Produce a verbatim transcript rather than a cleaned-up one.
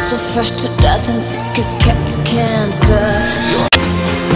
so fresh to death and sick as ca- cancer.